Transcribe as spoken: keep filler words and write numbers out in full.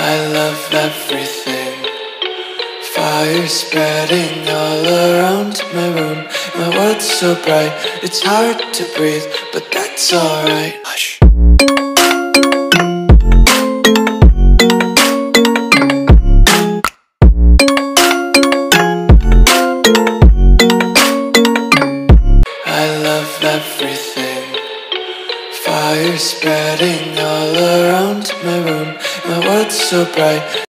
I love everything. Fire spreading all around my room. My world's so bright, it's hard to breathe, but that's alright. Hush. I love everything. Fire spreading all around my room. My world's so bright.